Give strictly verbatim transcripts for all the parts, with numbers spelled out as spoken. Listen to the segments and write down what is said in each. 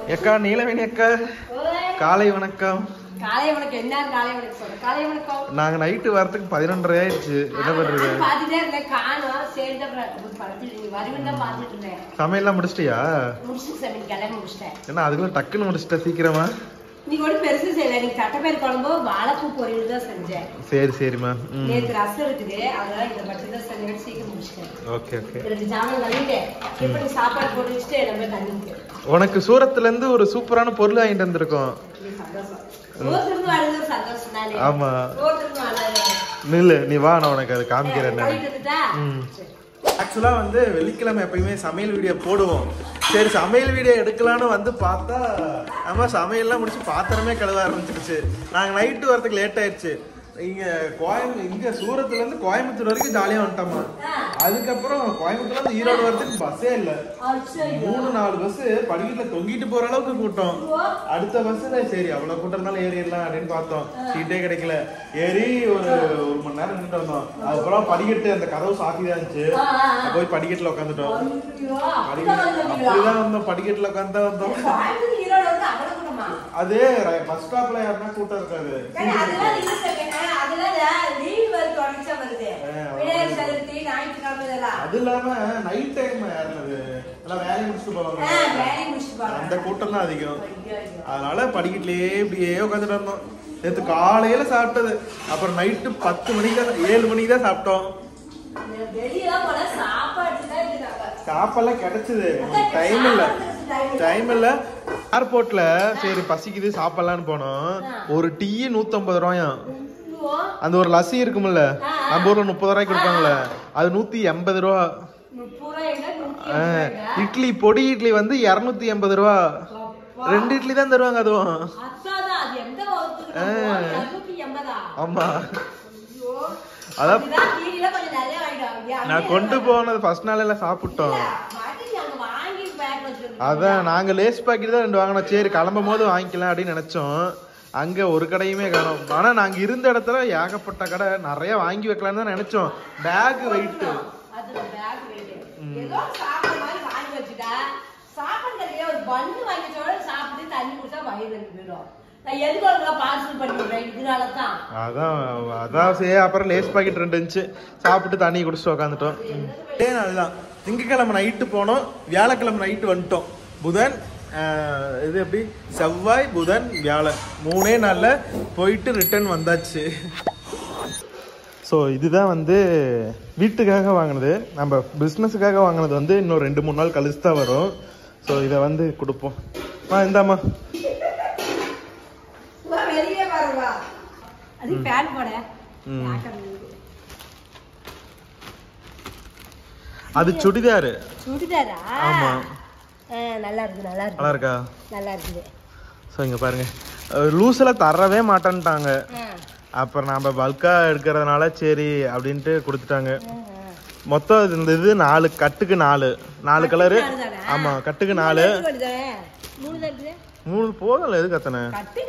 எக்கா நீலவேணி அக்கா காலை வணக்கம். காலை வணக்கம். என்ன காலை வணக்கம் சொல்ற? காலை வணக்கம். நாங்க நைட்டு வரதுக்கு பதினொன்றரை ஆயிடுச்சு. என்ன பண்றது? பாத்துட்டே இருந்தேன் காணோம். சரி தான் படத்துல நீ வருவீங்க பாத்துட்டு இருந்தேன். சமையல்லாம் முடிச்சிட்டியா? முடிச்சிட்டு சமையல் கிளம்பி முடிச்சிட்டேன். என்ன அதுக்குள்ள டக்குன்னு முடிச்சிட்ட சீக்கிரமா? நீ கூட பெருசு செய்யல. நீ தட்டைப்பயிர் குழம்பு வாழைப்பூ பொரியல் தான் செஞ்சேன். சரி சரிம்மா. நேற்று ரசம் இருக்குது, அதனால இந்த மட்டும் தான் செஞ்சு சீக்கிரம் முடிச்சிட்டேன். Okay okay. ரெண்டு ஜாமான் கழுவிட்டேன். இப்ப நீ சாப்பாடு போட்டு வச்சுட்டு நம்ம தண்ணி. உனக்கு சூரத்துல இருந்து ஒரு சூப்பரான பொருள் வாங்கிட்டு வந்திருக்கோம். ஆமா நில்லு, நீ வா, நான் உனக்கு அது காமிக்கிறேன். ஆக்சுவலா வந்து வெள்ளிக்கிழமை எப்பயுமே சமையல் வீடியோ போடுவோம். சரி சமையல் வீடியோ எடுக்கலான்னு வந்து பார்த்தா ஆமா சமையல்லாம் முடிச்சு பாத்திரமே கழுவ ஆரம்பிச்சிருச்சு. நாங்க நைட்டு வரதுக்கு லேட் ஆயிடுச்சு. இங்க கோயம்பு இங்க சூரத்துல இருந்து கோயம்புத்தூர் வரைக்கும் ஜாலியா வந்துட்டோமா. அதுக்கப்புறம் கோயம்புத்தூர்ல இருந்து ஈரோடு வரதுக்கு பஸ்ஸே இல்ல. மூணு நாலு பஸ் படிக்கட்டுல தொங்கிட்டு போற அளவுக்கு கூட்டம். அடுத்த பஸ்ல சரி அவ்வளவு கூட்டம் இருந்தாலும் ஏறிடலாம் அப்படின்னு பார்த்தோம். சீட்டே கிடைக்கல. ஏறி ஒரு ஒரு மணி நேரம் நின்று வந்தோம். அதுக்கப்புறம் படிக்கட்டு அந்த கதவு சாத்திதான் இருந்துச்சு. போய் படிக்கட்டுல உட்காந்துட்டோம். அப்படிதான் வந்தோம். படிக்கட்டுல உட்காந்து வந்தோம். அது பஸ் ஸ்டாப்ல யாருன்னா கூட்டம் இருக்காது. அது இல்லாம நைட் டைம் எல்லாம் வேலையை முடிச்சுட்டு போவாங்க. அந்த கூட்டம் தான் அதிகம். அதனால படிக்கட்டுலயே இப்படியே உட்காந்துட்டு இருந்தோம். நேற்று காலையில சாப்பிட்டது. அப்புறம் நைட்டு பத்து மணிக்கு தான் ஏழு மணிக்கு தான் சாப்பிட்டோம். சாப்பாடுலாம் கிடைச்சது. டைம் இல்ல டைம் இல்ல ஏர்போர்ட்ல சரி பசிக்குது சாப்பிடலான்னு போனோம். ஒரு டீ நூத்தி ஐம்பது ரூபாயா. அந்த ஒரு லஸ்ஸி இருக்கும்ல நம்ம ஊர்ல முப்பது ரூபாய்க்கு கொடுப்பாங்கல்ல, அது நூத்தி எண்பது ரூபா. இட்லி பொடி இட்லி வந்து இருநூத்தி எண்பது ரூபா. ரெண்டு இட்லி தான் தருவாங்க. அதுவும் ஆமா. அதான் நான் கொண்டு போனது ஃபர்ஸ்ட் நாள் எல்லாம் சாப்பிட்டோம். அதான் நாங்க லேஸ் பாக்கெட் தான் ரெண்டு வாங்கினோம். சரி கிளம்பும் போது வாங்கிக்கலாம் அப்படின்னு நினைச்சோம். அங்க ஒரு கடையுமே காணோம். ஆனா நாங்க இருந்த இடத்துல ஏகப்பட்ட கடை நிறைய வாங்கி வைக்கலாம்னு தான் நினைச்சோம். பேக் வெயிட் அதான் அதான் சரி. அப்புறம் லேஸ் பாக்கெட் ரெண்டு இருந்துச்சு, சாப்பிட்டு தண்ணி குடிச்சிட்டு உக்காந்துட்டோம். அதே நாள்தான் திங்கக்கிழமை நைட்டு போனோம், வியாழக்கிழமை நைட்டு வந்துட்டோம். புதன் இது எப்படி செவ்வாய் புதன் வியாழன் மூணே நாள்ல போயிட்டு ரிட்டர்ன் வந்தாச்சு. ஸோ இதுதான் வந்து வீட்டுக்காக வாங்கினது. நம்ம பிஸ்னஸுக்காக வாங்கினது வந்து இன்னும் ரெண்டு மூணு நாள் கழிச்சு தான் வரும். ஸோ இதை வந்து கொடுப்போம். ஆ இந்தாம்மா. அது சுடிதாரு. சுடிதாரா? ஆமா. நல்லா இருக்கு. நல்லா இருக்கு. நல்லா இருக்கா? நல்லா இருக்குது. ஸோ இங்க பாருங்க, லூஸ்ல தரவே மாட்டேன்ட்டாங்க. அப்புறம் நம்ம பல்கா எடுக்கிறதுனால சரி அப்படின்ட்டு கொடுத்துட்டாங்க. மொத்தம் இந்த இது நாலு கட்டுக்கு நாலு நாலு கலரு. ஆமா கட்டுக்கு நாலு. மூணு போதும். எது கத்தனை?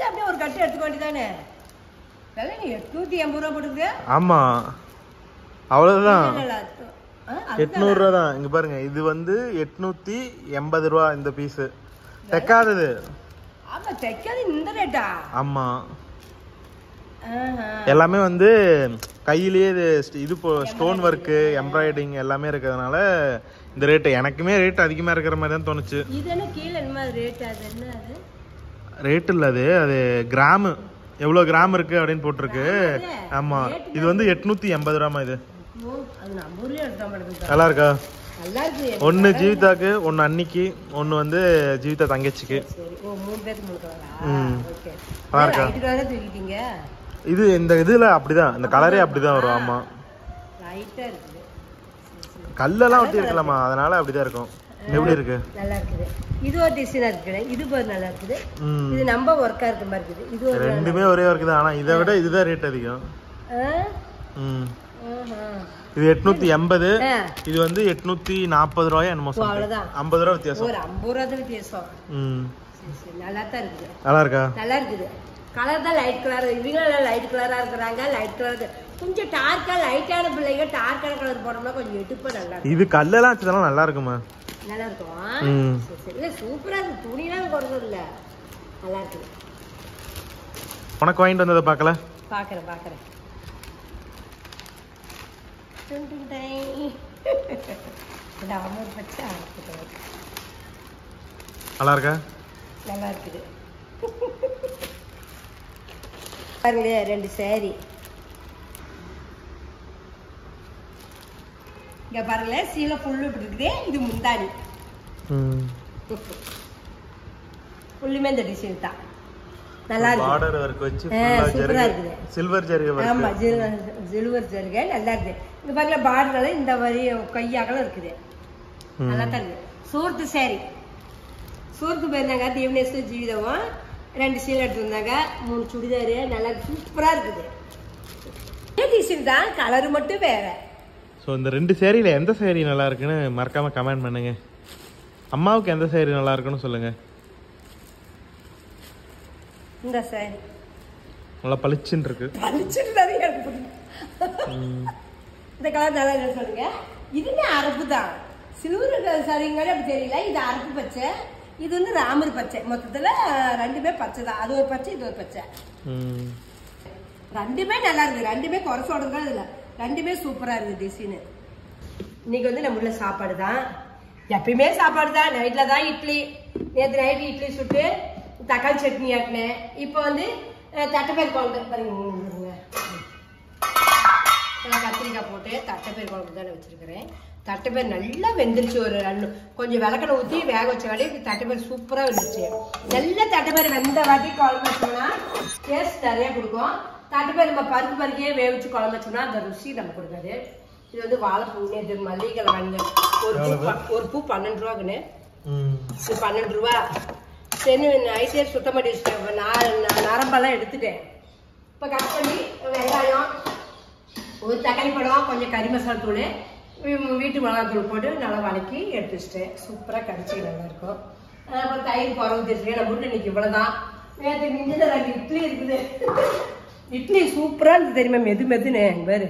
ஆமா அவ்வளவுதான். எட்நூறு ரூபா தான். இங்க பாருங்க, இது வந்து எட்நூத்தி எண்பது ரூபா இந்த பீஸ். தைக்காதது. ஆமா எல்லாமே வந்து கையிலேயே இது ஸ்டோன் ஒர்க்கு எம்ப்ராய்டிங் எல்லாமே இருக்கிறதுனால இந்த ரேட்டு. எனக்குமே ரேட் அதிகமா இருக்கிற மாதிரி தான் தோணுச்சு. ரேட் இல்ல, அது அது கிராமு எவ்வளவு கிராம் இருக்கு அப்படின்னு போட்டிருக்கு. ஆமா இது வந்து எட்நூத்தி எண்பது ரூபாமா. இது நல்லா இருக்கா? ஒன்னு ஜீவிதாக்கு, ஒன்னு அன்னிக்கு, ஒன்னு வந்து ஜீவிதா தங்கச்சிக்கு. இது இந்த இதுல அப்படிதான், இந்த கலரே அப்படிதான் வரும். ஆமா கல்லெல்லாம் ஒட்டி இருக்கலாமா, அதனால அப்படிதான் இருக்கும். எப்படி இருக்கு? நல்லா இருக்குது. இது ஒரு டிசைனா இருக்குது. இது பாரு நல்லா இருக்குது. இது நம்ம வர்க்கா இருக்க மாதிரி இருக்குது. இது ரெண்டுமே ஒரே வர்க் தான். ஆனா இதை விட இதுதான் ரேட் அதிகம். இது எட்நூத்தி எண்பது, இது வந்து எட்நூத்தி நாற்பது ரூபாய் என்னமோ. ஐம்பது ரூபா வித்தியாசம். ஒரு ஐம்பது ரூபா வித்தியாசம். நல்லா தான் இருக்குது. நல்லா இருக்கா? நல்லா இருக்குது. கலர் தான் லைட் கலர். இவங்க லைட் கலரா இருக்கிறாங்க. லைட் கலர் கொஞ்சம் டார்க்கா லைட்டான பிள்ளைங்க டார்க்கான கலர் போடணும்னா கொஞ்சம் எடுப்பா நல்லா. இது கல்லெல்லாம் வச்சதெல்லாம் நல்லா இருக்குமா? நல்லா இருக்கும். ம். சரி சரி. இல்ல சூப்பரா இருக்கு. துணிலாம் குறைஞ்சது இல்ல. நல்லா இருக்கு. உனக்கு வாங்கிட்டு வந்ததை பார்க்கல? பாக்குறேன் பாக்குறேன். இந்த அமர் பச்சை நல்லா இருக்கா? நல்லா இருக்குது. பாருங்களே ரெண்டு சேரி. இங்க பாருங்களேன் சீலை புல்லு இருக்குது. இது முந்தாடி. புல்லுமே இந்த டிசைன் தான். நல்லா இருக்கு. பார்டர் வர்க் வச்சு சூப்பரா இருக்குது. சில்வர் ஜரிகை வர்க். ஆமா சில்வர் ஜரிகை நல்லா இருக்கு. இங்க பாருங்க பார்டர்ல இந்த மாதிரி கையாகலாம் இருக்குது. நல்லா தான் இருக்கு. சூர்த்து சேரி. சூர்த்து போயிருந்தாங்க தீவனேஸ்வர ஜீவிதம். ரெண்டு சீலை எடுத்துருந்தாங்க. மூணு சுடிதாரு நல்லா சூப்பரா இருக்குது. டிசைன் தான் கலர் மட்டும் வேற. ஸோ இந்த ரெண்டு சேரீல எந்த சேரீ நல்லா இருக்குன்னு மறக்காம கமெண்ட் பண்ணுங்க. அம்மாவுக்கு எந்த சேரீ நல்லா இருக்குன்னு சொல்லுங்க. இந்த சேரீ நல்லா பளிச்சுன்னு இருக்கு. பளிச்சுன்னு தான் இருக்கு. இந்த கலர் நல்லா இருக்கு சொல்லுங்க. இதுமே அரப்பு தான். சில்வர் சாரிங்காலே அப்படி தெரியல. இது அரப்பு பச்சை, இது வந்து ராமர் பச்சை. மொத்தத்துல ரெண்டுமே பச்சை தான். அது ஒரு பச்சை, இது ஒரு பச்சை. ரெண்டுமே நல்லா இருக்கு. ரெண்டுமே குறை சொல்றதுதான் இல்ல. ரெண்டுமே சூப்பரா இருக்கு டிசைனு. இன்னைக்கு வந்து நம்ம உள்ள சாப்பாடு தான். எப்பயுமே சாப்பாடு தான். நைட்ல தான் இட்லி. நேற்று நைட்டு இட்லி சுட்டு தக்காளி சட்னி ஆட்டினேன். இப்போ வந்து தட்டைப்பயிர் குழம்பு பாருங்க. கத்திரிக்காய் போட்டு தட்டைப்பயிர் குழம்பு தானே வச்சிருக்கிறேன். தட்டைப்பயிர் நல்லா வெந்துருச்சு. ஒரு ரெண்டு கொஞ்சம் விளக்கணை ஊற்றி வேக வச்ச வாட்டி தட்டைப்பயிர் சூப்பராக வெந்துருச்சு. நல்லா தட்டைப்பயிர் வெந்த வாட்டி குழம்பு வச்சோம்னா டேஸ்ட் நிறைய கொடுக்கும். தட்டைப்பயிர் நம்ம பருப்பு பருக்கையே வேவிச்சு குழம்பு வச்சோம்னா அந்த ருசி நம்ம கொடுக்காது. இது வந்து வாழைப்பூ நேற்று மல்லிகை வாங்க ஒரு பூ ஒரு பூ பன்னெண்டு ரூபாக்குன்னு. இது பன்னெண்டு ரூபா. சரி நைட்டே சுத்தம் பண்ணி வச்சுட்டேன். நரம்பெல்லாம் எடுத்துட்டேன். இப்போ கட் பண்ணி வெங்காயம் ஒரு தக்காளி பழம் கொஞ்சம் கறி மசாலா தூள் வீட்டு மிளகாத்தூள் போட்டு நல்லா வதக்கி எடுத்து வச்சுட்டேன். சூப்பராக கடிச்சு நல்லா இருக்கும். அப்புறம் தயிர் குறவு தெரிஞ்சுக்கேன். நம்ம வீட்டு இன்னைக்கு இவ்வளோதான். நேற்று மிஞ்சின ரெண்டு இட்லி இருக்குது. இட்லி சூப்பரா இருந்து தெரியுமா? மெது மெதுன்னு பேரு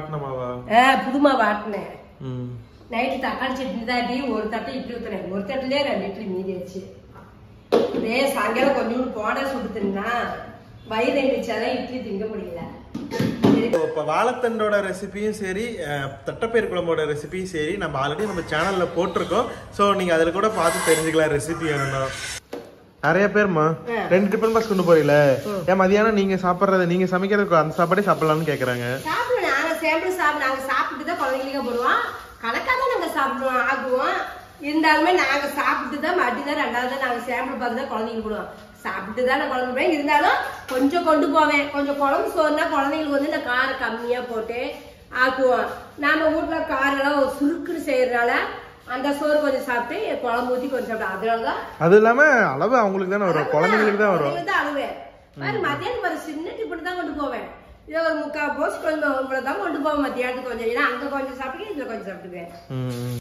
புதுமா வாட்டினேன். நைட்டு தக்காளி சட்னி தாட்டி ஒரு தட்டை இட்லி ஊத்துனேன். ஒரு தட்டுலயே ரெண்டு இட்லி மீதி ஆச்சு. இதே சாயங்காலம் கொஞ்சோண்டு போட சுட்டுனா வயிறு எங்கிச்சாதான் இட்லி திங்க முடியல. இப்போ வாழைத்தண்டோட ரெசிபியும் சரி, தட்டைப்பயிர் குழம்போட ரெசிபியும் சரி நம்ம ஆல்ரெடி நம்ம சேனல்ல போட்டிருக்கோம். ஸோ நீங்க அதில் கூட பார்த்து தெரிஞ்சுக்கலாம் ரெசிபி வேணும்னா. நிறைய பேர்மா ரெண்டு டிஃபன் பாக்ஸ் கொண்டு போறீல, ஏன் மதியானம் நீங்க சாப்பிட்றத நீங்க சமைக்கிறதுக்கு அந்த சாப்பாடே சாப்பிடலாம்னு கேக்குறாங்க. சாப்பிடுவோம். நாங்க சாப்பிட்டு சாப்பிடு நாங்க சாப்பிட்டு தான் குழந்தைங்களுக்கு போடுவோம். கணக்காக நாங்க சாப்பிடுவோம் ஆக்குவோம். இருந்தாலுமே நாங்க சாப்பிட்டு தான் மறுபடியும் தான் ரெண்டாவது தான் நாங்க சாம்பிள் பார்த்து தான் குழந்தைங்களுக்கு போடுவோம். சாப்பிட்டு தான் நான் குழம்பு போய் இருந்தாலும் கொஞ்சம் கொண்டு போவேன். கொஞ்சம் குழம்பு சோறுனா குழந்தைங்களுக்கு வந்து இந்த காரம் கம்மியா போட்டு ஆக்குவோம். நாம வீட்டுல காரெல்லாம் சுருக்குன்னு செய்யறதுனால அந்த சோறு கொஞ்சம் சாப்பிட்டு குழம்பு ஊற்றி கொஞ்சம் சாப்பிட்டு அதனாலதான். அது இல்லாம அளவு அவங்களுக்கு தானே வரும், குழந்தைங்களுக்கு தான் வரும். அளவு மத்தியானம் ஒரு சின்ன டிஃபன் தான் கொண்டு போவேன். இதை ஒரு முக்கால் போஸ் கொஞ்சம் இவ்வளவுதான் கொண்டு போவேன் மத்தியானத்துக்கு. கொஞ்சம் ஏன்னா அங்க கொஞ்சம் சாப்பிட்டு இதுல கொஞ்சம் சாப்பிட்டுக்குவேன்.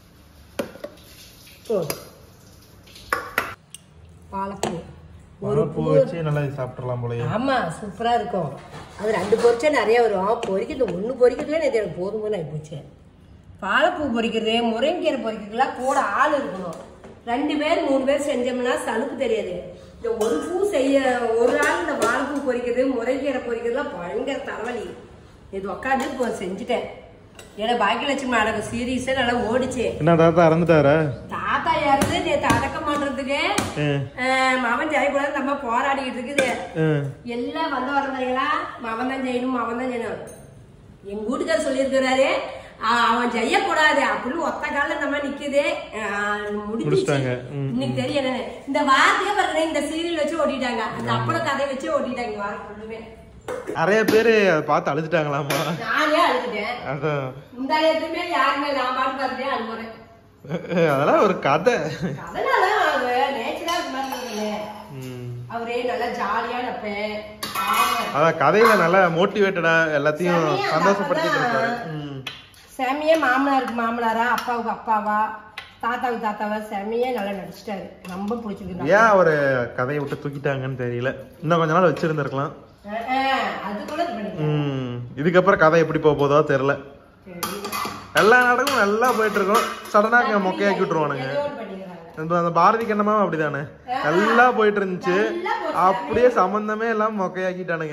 வாழைப்பூ ஒரு பூ வச்சு நல்லா சாப்பிடலாம் போல. ஆமா சூப்பரா இருக்கும். அது ரெண்டு பொரிச்சா நிறைய வரும். பொரிக்கிறது ஒண்ணு பொரிக்கிறதுல எனக்கு போதும் போது ஆகி போச்சு. வாழைப்பூ பொரிக்கிறது முருங்கைக்கீரை பொரிக்கிறதுலாம் கூட ஆள் இருக்கணும். ரெண்டு பேர் மூணு பேர் செஞ்சோம்னா சலுப்பு தெரியாது. இந்த ஒரு பூ செய்ய ஒரு ஆள் இந்த வாழைப்பூ பொரிக்கிறது முருங்கைக்கீரை பொரிக்கிறதுலாம் பயங்கர தலைவலி. இது உக்காந்து இப்போ செஞ்சுட்டேன். ஏன்னா பாக்கியலட்சுமி நாடகம் சீரியஸா நல்லா ஓடிச்சு. என்ன தாத்தா இறந்துட்டாரா? தாத்தா இறந்து நேற்று அடக்கம் பண்றதுக்கு மவன் ஜெயக்கூடாது நம்ம போராடிக்கிட்டு இருக்குது. எல்லாம் வந்த வரந்தாங்களா மவன் தான் செய்யணும் மவன் தான் செய்யணும். எங்க வீட்டுக்காரர் சொல்லியிருக்கிறாரு அவன் செய்யக்கூடாது அப்படின்னு ஒத்த கால நம்ம நிக்குது. முடிச்சுட்டாங்க. இன்னைக்கு தெரியும் என்ன இந்த வார்த்தையே பாருங்க. இந்த சீரியல் வச்சு ஓட்டிட்டாங்க. அந்த அப்பள கதையை வச்சு ஓட்டிட்டாங்க வாரம் ஃபுல்லுமே. நிறைய பேரு அதை பார்த்து அழுதுட்டாங்களாமா. நானே அழுதுட்டேன். இந்த இடத்துமே யாருமே நான் பாட்டு பார்த்துட்டேன் அழுகுறேன். அதெல்லாம் ஒரு கதை. அதனால நேச்சுரா அவரே நல்லா ஜாலியா நப்பேன். அதான் கதையில நல்லா மோட்டிவேட்டடா எல்லாத்தையும் சந்தோஷப்படுத்திட்டு இருக்காரு. செமையே மாமனாருக்கு மாமனாரா அப்பாவுக்கு அப்பாவா தாத்தாவுக்கு தாத்தாவா செமையே நல்லா நடிச்சிட்டாரு. ரொம்ப பிடிச்சிருக்கு. ஏன் அவரு கதையை விட்டு தூக்கிட்டாங்கன்னு தெரியல. இன்னும் கொஞ்ச நாள் வச்சிருந்திருக்கலாம். இதுக்கப்புறம் கதை எப்படி போக போதோ தெரியல. எல்லா நாடகமும் நல்லா போயிட்டு இருக்கோம். சடனா மொக்கையாக்கி விட்டுருவானுங்க. அந்த பாரதி கண்ணமாவும் அப்படிதானே நல்லா போயிட்டு இருந்துச்சு, அப்படியே சம்பந்தமே எல்லாம் மொக்கையாக்கிட்டானுங்க.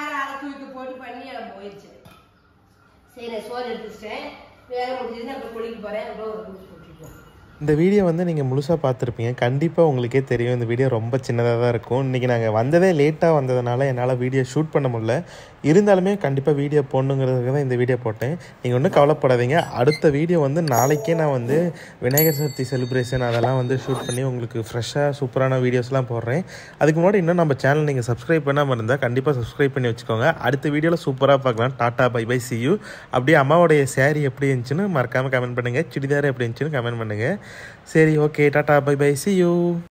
இந்த வீடியோ வந்து நீங்கள் முழுசாக பார்த்துருப்பீங்க. கண்டிப்பாக உங்களுக்கே தெரியும் இந்த வீடியோ ரொம்ப சின்னதாக தான் இருக்கும். இன்றைக்கி நாங்கள் வந்ததே லேட்டாக வந்ததுனால என்னால் வீடியோ ஷூட் பண்ண முடியல. இருந்தாலுமே கண்டிப்பாக வீடியோ போடணுங்கிறதுக்கு தான் இந்த வீடியோ போட்டேன். நீங்கள் ஒன்றும் கவலைப்படாதீங்க. அடுத்த வீடியோ வந்து நாளைக்கே நான் வந்து விநாயகர் சதுர்த்தி செலிப்ரேஷன் அதெல்லாம் வந்து ஷூட் பண்ணி உங்களுக்கு ஃப்ரெஷ்ஷாக சூப்பரான வீடியோஸ்லாம் போடுறேன். அதுக்கு முன்னாடி இன்னும் நம்ம சேனல் நீங்கள் சப்ஸ்கிரைப் பண்ணாமல் இருந்தால் கண்டிப்பாக சப்ஸ்கிரைப் பண்ணி வச்சுக்கோங்க. அடுத்த வீடியோவில் சூப்பராக பார்க்கலாம். Tata bye bye see you. அப்படியே அம்மாவோடைய சேரீ எப்படி இருந்துச்சுன்னு மறக்காமல் கமெண்ட் பண்ணுங்கள். சுடிதார் எப்படி இருந்துச்சுன்னு கமெண்ட் பண்ணுங்கள். சரி, okay, tata bye bye see you.